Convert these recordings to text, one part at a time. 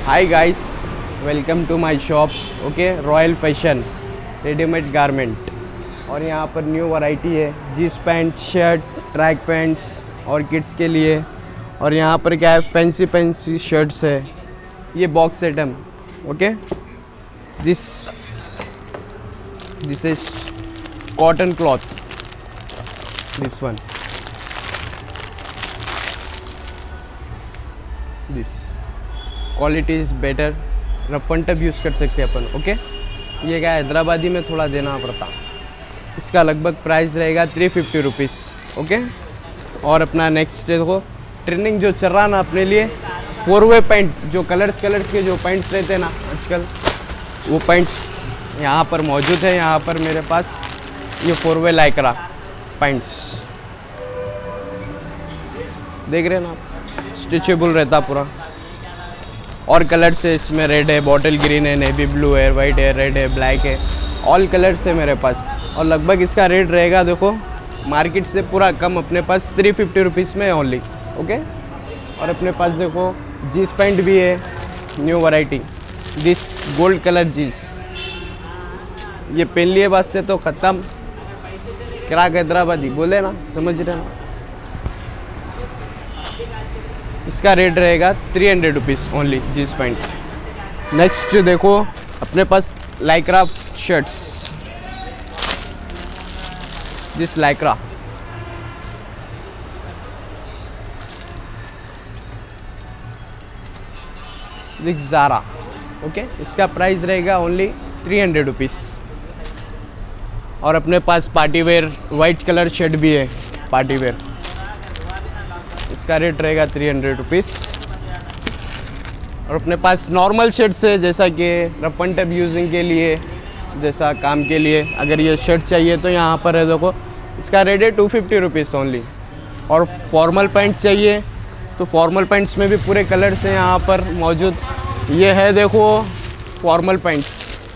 Hi guys, welcome to my shop. Okay, royal fashion readymade garment. और यहाँ पर new variety है, jeans pant, shirt, track pants और kids के लिए। और यहाँ पर क्या है, फैंसी शर्ट्स है। ये box item. Okay, this is cotton cloth, this one, this quality is better. Rough and tough use कर सकते हैं अपन। ओके, ये क्या हैदराबादी में थोड़ा देना पड़ता। इसका लगभग प्राइस रहेगा 350 रुपीज़। ओके, और अपना नेक्स्ट देखो, ट्रेंडिंग जो चल रहा ना अपने लिए, 4-वे पैंट, जो कलर्स के जो पैंट्स रहते हैं ना आजकल, वो पैंट्स यहाँ पर मौजूद है। यहाँ पर मेरे पास ये 4-वे लाइक्रा पैंट्स देख रहे हैं ना आप, स्टिचेबल रहता पूरा। और कलर्स है इसमें, रेड है, बॉटल ग्रीन है, नेवी ब्लू है, वाइट है, रेड है, ब्लैक है, ऑल कलर्स है मेरे पास। और लगभग इसका रेट रहेगा, देखो मार्केट से पूरा कम, अपने पास 350 रुपीज़ में ओनली। ओके, और अपने पास देखो जीन्स पैंट भी है, new variety, this gold colour jeans. ये पहन लिए बस से तो ख़त्म, क्राक हैदराबादी बोले ना, समझ रहे ना। इसका रेट रहेगा 300 rupees only, jeans pant. Next देखो अपने पास Lycra shirts, this Lycra, this Zara. Okay, इसका प्राइस रहेगा ओनली 300 रुपीज़। और अपने पास party wear white colour shirt भी है, पार्टी वेयर, इसका रेट रहेगा 300 रुपीज़। और अपने पास नॉर्मल शर्ट्स है, जैसा कि रफ एंड टफ यूजिंग के लिए, जैसा काम के लिए अगर ये शर्ट चाहिए तो यहाँ पर है, देखो इसका रेट है 250 रुपीज़ ओनली। और फॉर्मल पैंट चाहिए तो फॉर्मल पैंट्स में भी पूरे कलर्स हैं यहाँ पर मौजूद। ये है देखो फॉर्मल पैंट्स,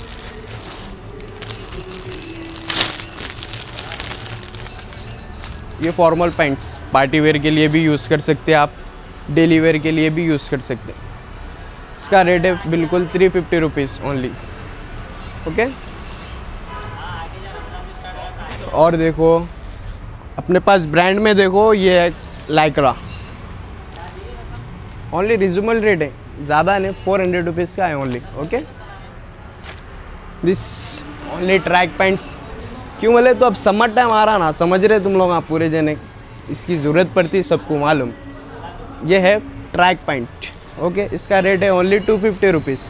ये फॉर्मल पैंट्स पार्टी वेयर के लिए भी यूज़ कर सकते हैं आप, डेली वेयर के लिए भी यूज़ कर सकते हैं। इसका रेट है बिल्कुल 350 रुपीज़ ओनली। ओके, और देखो अपने पास ब्रांड में देखो, ये है लाइक्रा, ओनली रिजनेबल रेट है, ज़्यादा नहीं, 400 रुपीज़ का है only. Okay, this only track pants. क्यों बोले तो अब समर टाइम आ रहा ना, समझ रहे तुम लोग, आप पूरे जने इसकी ज़रूरत पड़ती, सबको मालूम। ये है ट्रैक पैंट। ओके, इसका रेट है ओनली 250 रुपीज़।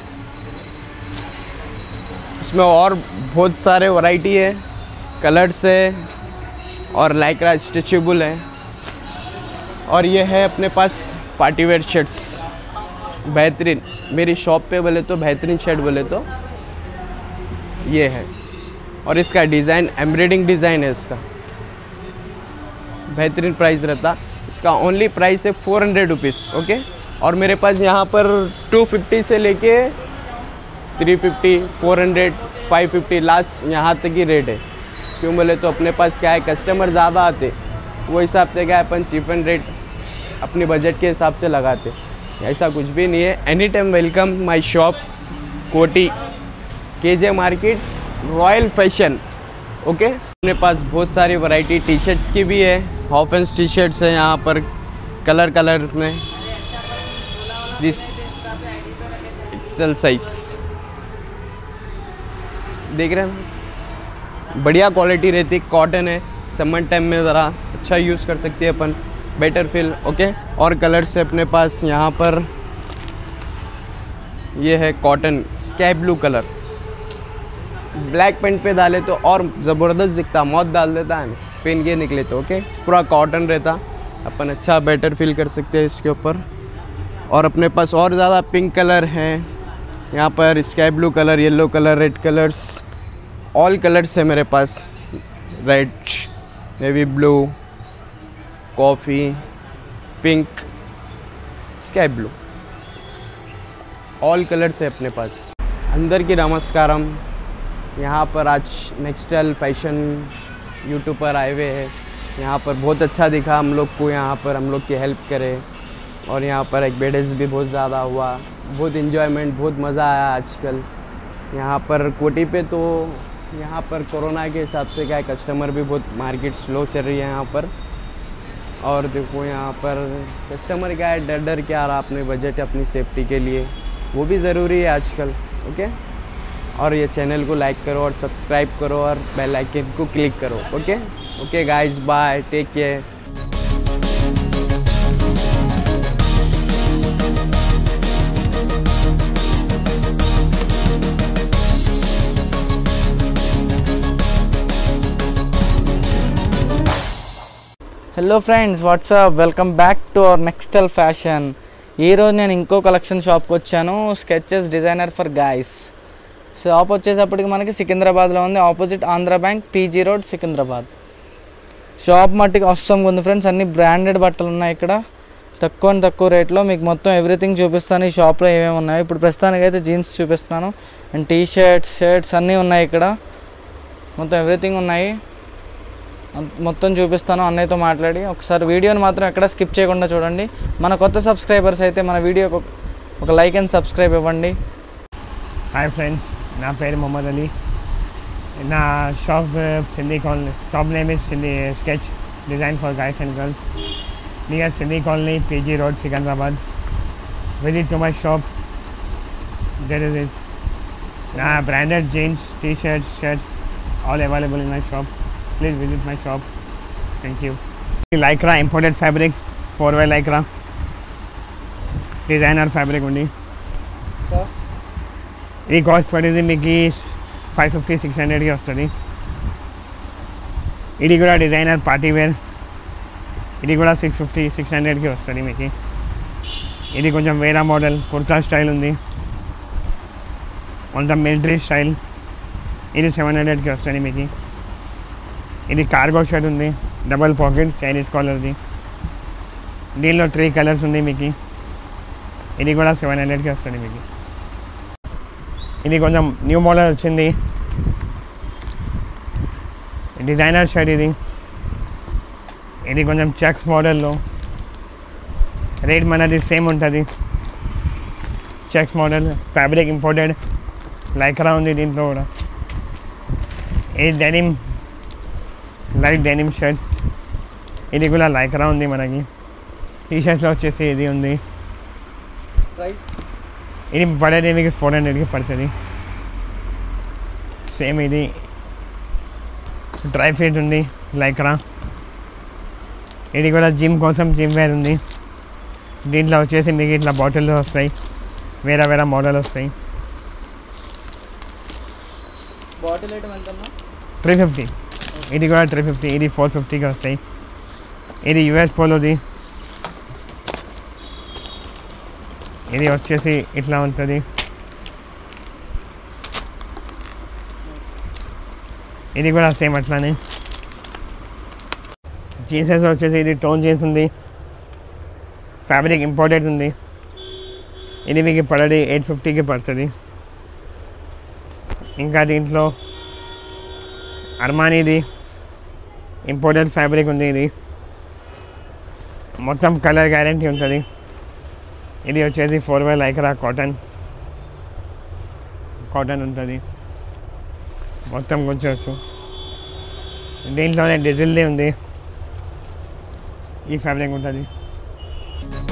इसमें और बहुत सारे वैरायटी है, कलर्स है, और लाइक्रा स्ट्रेचेबल है। और ये है अपने पास पार्टी वेयर शर्ट्स, बेहतरीन, मेरी शॉप पे बोले तो बेहतरीन शर्ट बोले तो ये है। और इसका डिज़ाइन एम्ब्रॉयडिंग डिज़ाइन है, इसका बेहतरीन प्राइस रहता। इसका ओनली प्राइस है 400 रुपीज़। ओके, और मेरे पास यहाँ पर 250 से लेके 350, 400, 550 लास्ट यहाँ तक ही रेट है। क्यों बोले तो अपने पास क्या है, कस्टमर ज़्यादा आते, वो हिसाब से क्या है, अपन चीप एंड रेट अपने बजट के हिसाब से लगाते, ऐसा कुछ भी नहीं है। Any time welcome my shop, Koti, KJ market, royal fashion. Okay, अपने पास बहुत सारी वैरायटी टी शर्ट्स की भी है, हाफ हैंड्स टी शर्ट्स है यहाँ पर कलर में, दिस एक्सेल साइज, देख रहे हैं, बढ़िया क्वालिटी रहती, कॉटन है, समर टाइम में ज़रा अच्छा यूज़ कर सकती है अपन, बेटर फील। ओके, और कलर्स है अपने पास यहाँ पर, ये है cotton sky blue colour, black pant पे डाले तो और ज़बरदस्त दिखता, मौत डाल देता है पेन के निकले तो। ओके, पूरा कॉटन रहता, अपन अच्छा बेटर फील कर सकते हैं इसके ऊपर। और अपने पास और ज़्यादा पिंक कलर हैं यहाँ पर, sky blue colour, yellow colour, red colours, all colours है मेरे पास, red, navy blue, coffee, pink, sky blue, all colours है अपने पास। अंदर की नमस्कारम। यहाँ पर आज नेक्स्टल फैशन यूट्यूब पर आए हुए हैं, यहाँ पर बहुत अच्छा दिखा हम लोग को, यहाँ पर हम लोग की हेल्प करे। और यहाँ पर एक बेडेस भी बहुत ज़्यादा हुआ, बहुत इन्जॉयमेंट, बहुत मज़ा आया आजकल यहाँ पर कोटी पे। तो यहाँ पर कोरोना के हिसाब से क्या है, कस्टमर भी बहुत, मार्केट स्लो चल रही है यहाँ पर। और देखो यहाँ पर कस्टमर क्या है, डर डर के आ रहा अपने बजट, अपनी सेफ्टी के लिए, वो भी ज़रूरी है आजकल। ओके, और ये चैनल को लाइक करो और सब्सक्राइब करो और बेल आइकन को क्लिक करो। Okay okay guys, bye, take care. Hello friends, what's up, welcome back to our నెక్స్టల్ ఫ్యాషన్. ఈరోజు నేను ఇంకో కలెక్షన్ షాప్కి వచ్చాను, sketches designer for guys. Shop వచ్చేటప్పటికి మనకి సికింద్రాబాద్లో ఉంది, opposite Andhra bank, PG road, Secunderabad. Shop మట్టికి అవసరం ఉంది ఫ్రెండ్స్, అన్ని బ్రాండెడ్ బట్టలు ఉన్నాయి ఇక్కడ, తక్కువ రేట్లో మీకు మొత్తం ఎవ్రీథింగ్ చూపిస్తాను. ఈ షాప్లో ఏమేమి ఉన్నాయి, ఇప్పుడు ప్రస్తుతానికి అయితే జీన్స్ చూపిస్తున్నాను, అండ్ టీ షర్ట్స్ అన్నీ ఉన్నాయి ఇక్కడ, మొత్తం ఎవ్రీథింగ్ ఉన్నాయి. మొత్తం చూపిస్తాను అన్నయ్యతో మాట్లాడి. ఒకసారి వీడియోని మాత్రం ఎక్కడ స్కిప్ చేయకుండా చూడండి. మన కొత్త సబ్స్క్రైబర్స్ అయితే మన వీడియోకి ఒక లైక్ అండ్ సబ్స్క్రైబ్ ఇవ్వండి. హాయ్ ఫ్రెండ్స్, నా పేరు మొహమ్మద్ అలీ. నా shop Sindhi colony, shop name is Sindhi sketch design for guys and girls, near Sindhi colony, PG road, Secunderabad. Visit to my shop. There is నా branded jeans, T shirts all available in my shop. Please visit my shop. Thank you. Lycra imported fabric, 4-way Lycra, designer fabric only. Cost ఇది cost పడింది మీకు 550-600కి వస్తుంది. ఇది కూడా designer party wear, ఇది కూడా 650-600కి వస్తుంది మీకు. ఇది కొంచెం వేరే మోడల్ కుర్తా స్టైల్ ఉంది, కొంచెం మిలిటరీ స్టైల్, ఇది 700కి వస్తుంది మీకు. ఇది కార్గో షర్ట్ ఉంది, డబల్ పాకెట్, చైనీస్ కాలర్ది, దీనిలో 3 కలర్స్ ఉంది మీకు. ఇది కూడా 700కి వస్తుంది మీకు. ఇది కొంచెం న్యూ మోడల్ వచ్చింది, డిజైనర్ షర్ట్ ఇది. ఇది కొంచెం చెక్స్ మోడల్లో, రేట్ మనది సేమ్ ఉంటుంది. Checks model, fabric imported, Lycra ఉంది దీంట్లో కూడా. ఇది డెనిమ్, లైట్ డెనిమ్ షర్ట్, ఇది కూడా లైక్రా ఉంది మనకి. టీ షర్ట్స్లో వచ్చేసి ఇది ఉంది. ప్రైస్ ఇది పడేది మీకు 400కి పడుతుంది. సేమ్ ఇది డ్రై ఫిట్ ఉంది, లైక్రా. ఇది కూడా జిమ్ కోసం జిమ్ వేర్ ఉంది. దీంట్లో వచ్చేసి మీకు ఇట్లా బాటిల్ వస్తాయి, వేరే మోడల్ వస్తాయి. బాటిల్ ఐటమ్ ఎంత 350. ఇది కూడా 350, ఇది 450కి వస్తాయి. ఇది యుఎస్ పోలోది, ఇది వచ్చేసి ఇట్లా ఉంటుంది. ఇది కూడా సేమ్ అట్లానే. జీన్సెస్ వచ్చేసి ఇది టోన్ జీన్స్ ఉంది, ఫ్యాబ్రిక్ ఇంపోర్టెడ్ ఉంది. ఇది మీకు పడది 850కి పడుతుంది. ఇంకా దీంట్లో అర్మానీది ఇంపోర్టెడ్ ఫ్యాబ్రిక్ ఉంది, ఇది మొత్తం కలర్ గ్యారంటీ ఉంటుంది. ఇది వచ్చేసి 4-way లైక్రా కాటన్ ఉంటుంది, మొత్తం కొంచెం. దీంట్లోనే డిజిల్ది ఉంది, ఈ ఫ్యాబ్రిక్ ఉంటుంది.